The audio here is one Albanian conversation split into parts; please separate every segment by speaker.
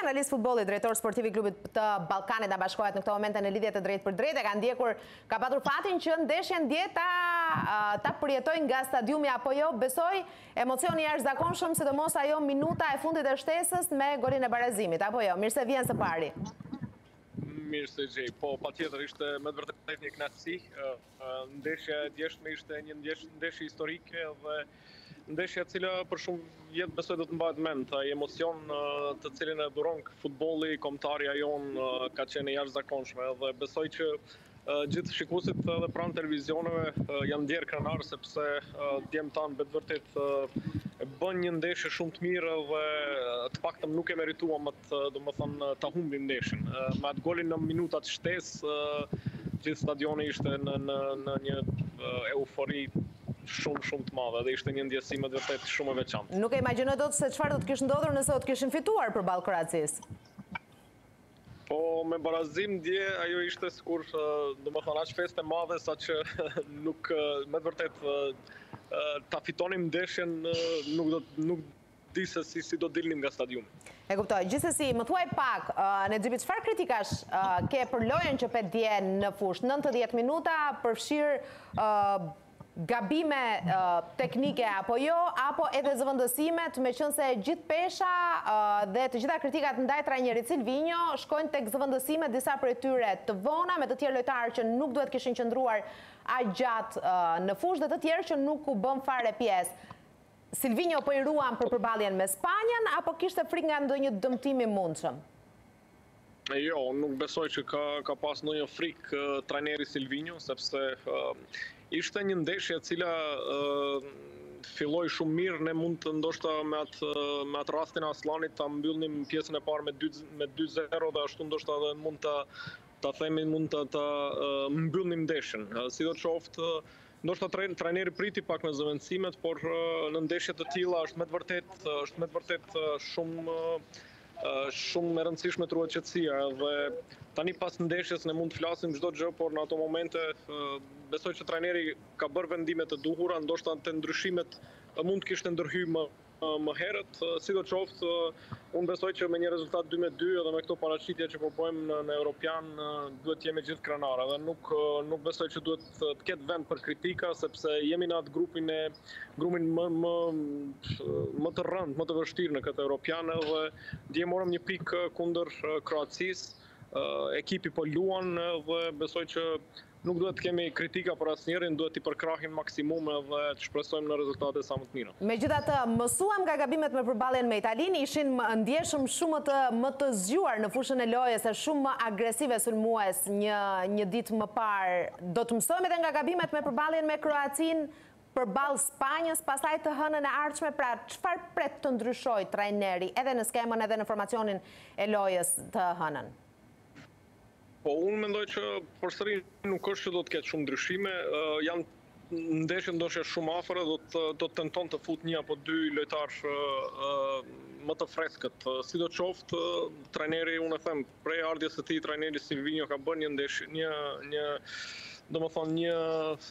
Speaker 1: analist futbolli, drejtor sportiv i klubit të Ballkanit na bashkohet në këtë moment në lidhje të drejtë për drejtë, ka ndjekur, ka patur fatin që ndeshjen dje ta përjetojnë nga stadiumi apo jo. Besoj emocioni jashtëzakonshëm, sidomos ajo minuta e fundit e shtesës me golin e barazimit, apo jo? Mirë se vjen së pari.
Speaker 2: Mirë se gjej, po patjetër ishte me të vërtetë një kënaqësi. Ndeshja e djeshme ishte një ndeshje historike dhe ndeshja e cila për shumë vjet besoj do të mbahet mend. Ai emocion të cilin e dhuron futbolli kombëtarja jon ka qenë jashtëzakonshme dhe besoj që gjithë shikuesit edhe pranë televizioneve janë ndjerë krenar sepse djemt tanë me të vërtetë bën një ndeshje shumë të mirë dhe të paktën nuk e merituam domethënë ta humbim ndeshjen. Me atë golin në minutat shtesë gjithë stadioni ishte në një eufori shumë të madhe dhe ishte një ndjesi me të vërtetë shumë e veçantë.
Speaker 1: Nuk e imagjinoj dot se çfarë do të kishte ndodhur nëse do të kishin fituar përballë Kroacisë.
Speaker 2: Po me barazim dje ajo ishte sikur domethënë aq festë e madhe saqë nuk me të vërtetë ta fitonim ndeshjen nuk di se si do dilnim nga stadiumi.
Speaker 1: E kuptoj. Gjithsesi, më thuaj pak, Nexhibi, çfarë kritikash ke për lojën që pet dje në fushë? 90 minuta përfshir gabime teknike apo jo, apo edhe zëvendësimet, meqense gjithë pesha dhe të gjitha kritikat ndaj trajnerit Silvinho shkojnë tek zëvendësimet, disa prej tyre të vona, me të tjerë lojtarë që nuk duhet kishin qëndruar aq gjatë në fushë dhe të tjerë që nuk u bën fare pjesë. Silvinho po i ruan për përballjen me Spanjën apo kishte frikë nga ndonjë dëmtim i mundshëm?
Speaker 2: Jo, nuk besoj që ka pas ndonjë frikë trajneri Silvinho, sepse ishte një ndeshje e cila filloi shumë mirë. Ne mund të ndoshta me atë rastin e Aslanit ta mbyllim pjesën e parë me 2-0 dhe ashtu ndoshta edhe mund ta themi mund ta mbyllim ndeshjen. Sidoqoftë, ndoshta trajneri priti pak me zëvendësimet, por në ndeshje të tilla është me të vërtetë shumë e rëndësishme të ruhet qetësia dhe tani pas ndeshjes ne mund të flasim çdo gjë, por në ato momente besoj që trajneri ka bërë vendime të duhura, ndoshta të ndryshimet mund të kishte ndërhyrë më herët. Sidoqoftë, unë besoj që me një rezultat 2-2 edhe me këto paraqitje që po bëjmë në Europian duhet të jemi gjithë krenarë dhe nuk besoj që duhet të ketë vend për kritika, sepse jemi në atë grupin më të rëndë, më të vështirë në këtë Europian dhe dje morëm një pikë kundër Kroacisë. Ekipi po luan dhe besoj që nuk duhet të kemi kritika për asnjërin, duhet t'i përkrahim maksimum dhe të shpresojmë në rezultate sa më të mira.
Speaker 1: Megjithatë, mësuam nga gabimet me përballjen me Italinë, ishin ndjeshëm shumë më të zgjuar në fushën e lojës, e shumë më agresive sulmues një ditë më parë. Do të mësojmë edhe nga gabimet me përballjen me Kroacinë përballë Spanjës, pastaj të hënën e ardhshme, pra çfarë pret të ndryshojë trajneri edhe në skemën edhe në formacionin e lojës të hënën?
Speaker 2: Po, unë mendoj që përsëri nuk është që do të ketë shumë ndryshime, janë ndeshje ndoshta shumë afër, do të tenton të fut një apo dy lojtarë më të freskët. Sidoqoftë, trajneri, unë e them, prej ardhjes së tij trajneri Silvinho ka bërë një ndeshje, domethënë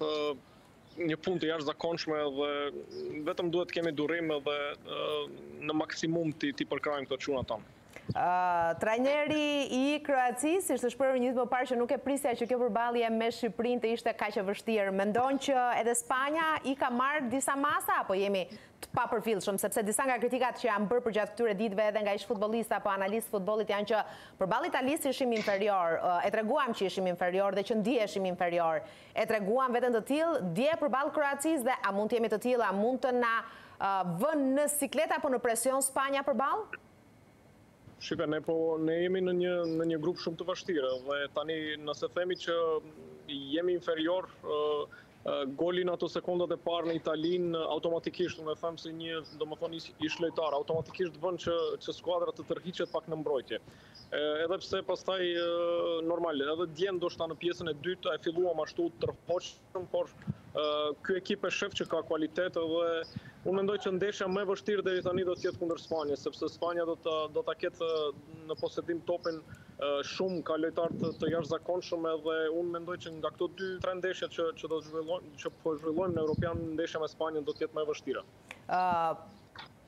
Speaker 2: një punë të jashtëzakonshme dhe vetëm duhet të kemi durim dhe në maksimum ti përkrajmë këto çuna tonë.
Speaker 1: Trajneri i Kroacisë ishte shprehur një ditë më parë që nuk e prisja që kjo përballje me Shqipërinë të ishte kaq e vështirë. Mendon që edhe Spanja i ka marrë disa masa apo jemi të papërfillshëm, sepse disa nga kritikat që janë bërë përgjatë këtyre ditëve edhe nga ish futbollistë apo analistë futbollit janë që përballë Italisë ishim inferior, e treguam që ishim inferior dhe që ndiheshim inferior. E treguam veten të tillë, dje përballë Kroacisë dhe a mund të jemi të tillë, a mund të na vënë në siklet apo në presion Spanja përballë?
Speaker 2: Shqipe, ne jemi në një grup shumë të vështirë dhe tani nëse themi që jemi inferior, goli në ato sekondat e parë në Italinë automatikisht, unë e them si një domethënë ish lojtar, automatikisht bën që skuadra të tërhiqet pak në mbrojtje. Edhe pse pastaj normal, edhe dje ndoshta në pjesën e dytë e filluam ashtu të tërhoqëm, por ky ekip e shef që ka kualitet dhe unë mendoj që ndeshja më e vështirë deri tani do të jetë kundër Spanjës, sepse Spanja do ta ketë në posedim topin shumë, ka lojtarë të jashtëzakonshëm edhe unë mendoj që nga këto 2-3 ndeshje që po zhvillojmë në Europian, ndeshja me Spanjën do të jetë më e vështira.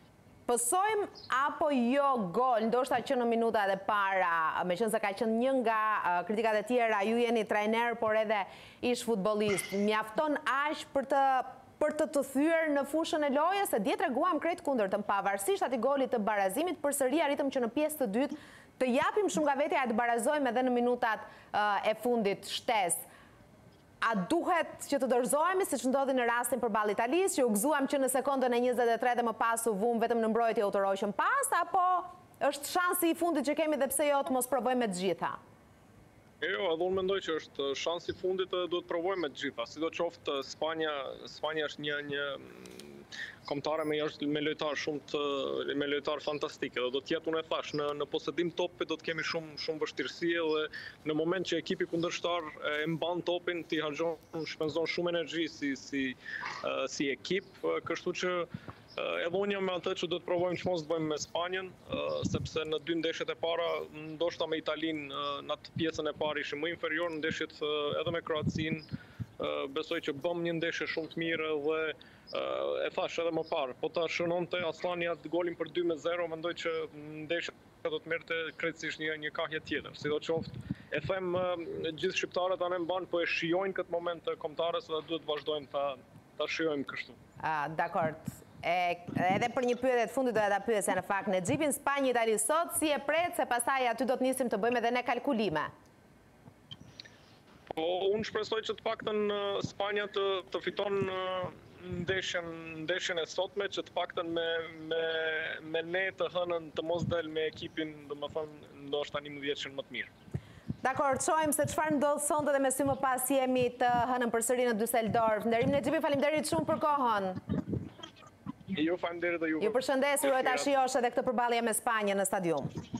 Speaker 1: Pësojmë apo jo gol, ndoshta që në minutat e para, me qënë se ka qenë një nga kritikat e tjera, ju jeni trajner, por edhe ish futbolist, mjafton aq për të thyer në fushën e lojës, se dje treguam krejt kundërtën, pavarësisht atij golit të barazimit, përsëri arritëm që në pjesë të dytë të japim shumë nga vetja e të barazojmë edhe në minutat e fundit shtesë. A duhet që të dorëzohemi, si që ndodhi në rastin për ball Italisë, që u gëzuam që në sekondën e 23 dhe më pas u vum vetëm në mbrojtje u të roqëm pas, apo është shansi i fundit që kemi dhe pse jo të mos provojmë me të gjitha?
Speaker 2: Jo, edhe unë mendoj që është shansi i fundit dhe duhet provojmë me të gjitha. Sidoqoftë Spanja është një kombëtare me lojtar fantastike, dhe do të jetë, unë e thash, në posedim topit do të kemi shumë vështirësi, dhe në moment që ekipi kundërshtar e mban topin, ti shpenzon shumë energji si ekip, kështu që edhe unë jam me atë që do të provojmë që mos të bëjmë me Spanjën, sepse në dy ndeshjet e para, ndoshta me Italinë, në atë pjesën e parë ishim më inferior, në ndeshjet edhe me Kroacinë, besoj që bëm një ndeshje shumë të mirë dhe e thash edhe më parë, po ta shënonte Aslani atë golin për 2-0, mendoj që ndeshja do të merrte krejtësisht një kahje tjetër. Sidoqoftë, e them gjithë shqiptarët anë mban, po e shijojnë këtë moment të kombëtarës dhe duhet vazhdojmë ta shijojmë kështu.
Speaker 1: Dakord. Edhe për një pyetje të fundit do ta pyesja në fakt në xhipin Spanjë-Itali sot, si e pret se pastaj aty do të nisim të bëjmë edhe ne kalkulime.
Speaker 2: Po unë shpresoj që të paktën Spanja të fiton ndeshjen e sotme, që të paktën me ne të hënën të mos del me ekipin, domethënë ndoshta 11 më të mirë.
Speaker 1: Dakor, shohim se çfarë ndodh sonte dhe me sy më pas jemi të hënën përsëri në Düsseldorf. Nderim në xhipi, faleminderit shumë për kohën.
Speaker 2: Ju faleminderit dhe ju.
Speaker 1: Ju përshëndes, uroj ta shijosh edhe këtë përballje me Spanjën në stadium.